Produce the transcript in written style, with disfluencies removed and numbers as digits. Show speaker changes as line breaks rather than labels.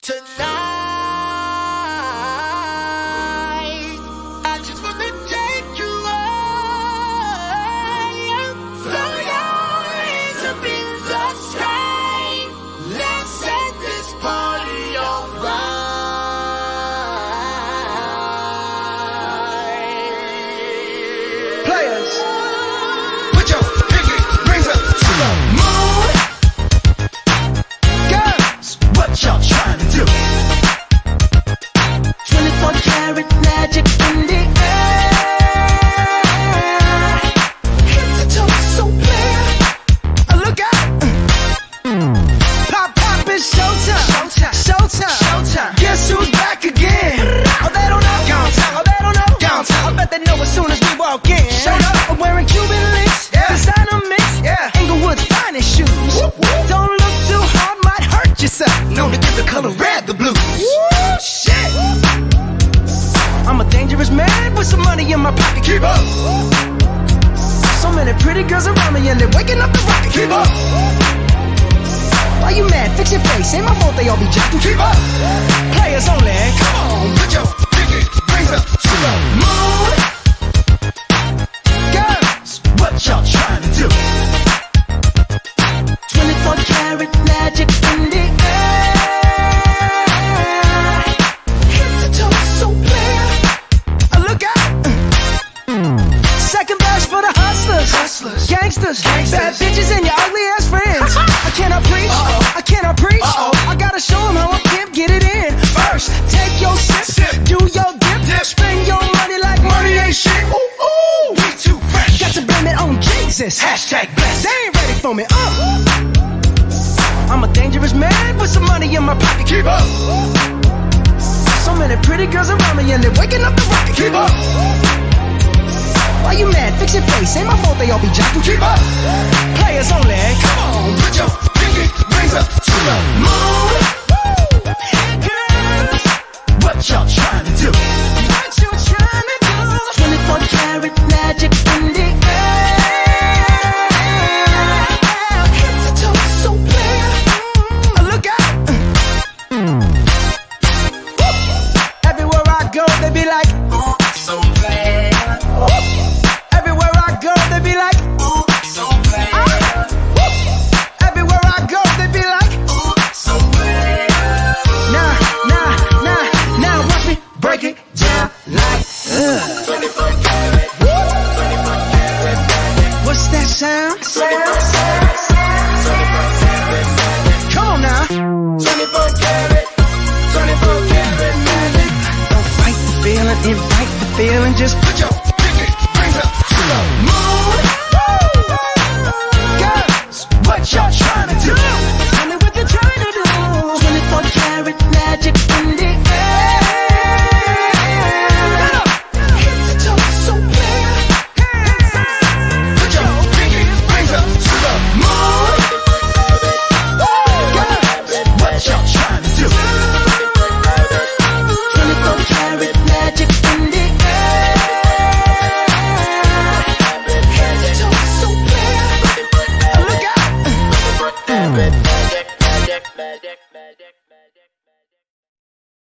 tonight. I just wanna take you away. Throw your hands up in the sky. Let's set this party alright.
Players, put your pinky rings up to the moon. Girls, what y'all trying to do?
24 karat magic in the air. Head to toe so clear.
Look out! Pop, pop, it's showtime. Showtime. Showtime. Showtime. Guess who's back again? Oh, they don't know. Gone time. Oh, they don't know. Gone time. I bet they know as soon as we walk in. Showed up. I'm wearing Cuban links. Yeah. Designer mix. Yeah. Inglewood's finest shoes. Whoop, whoop. Don't look too hard, might hurt yourself. Known to give the color red the blues. Woo, shit. I'm a dangerous man with some money in my pocket. Keep up. So many pretty girls around me and they're waking up the rocket. Keep up. Why you mad? Fix your face. Ain't my fault they all be jacking. Keep up. Players only. Come on, put your pinky rings up to the moon. Girls, what y'all trying to do?
24 karat magic in the air. Head to toe so clear.
Look out. Second verse for the hustlers. Hustlers. Gangsters. Bad bitches and your ugly ass friends. I cannot preach. I cannot preach. I gotta show them how I can't get it in. First, take your sip. Do your dip. Spend your money like money ain't shit. Ooh, ooh. We too fresh. Got to blame it on Jesus. Hashtag blessed. They ain't ready for me. I'm a dangerous man with some money in my pocket. Keep up. So many pretty girls around me and they're waking up the rocket. Keep up. Why you mad? Fix your face. Ain't my fault they all be jacking. Keep up. Players only. Come on, put your pinky rings up to the moon. Girls, what y'all trying to do? What you trying to do?
24 karat magic in the air. Head to toe so clear.
Look out. Everywhere I go, they be like, ooh, so bad. Everywhere I go, they be like, ooh, so bad. Everywhere I go, they be like, ooh, so bad. Now, watch me break it down like,
24 karat. 24 karat magic.
what's that sound?
24 karat magic.
Come on now.
24 karat. 24 karat magic.
Don't fight the feeling, invite the feeling, just put your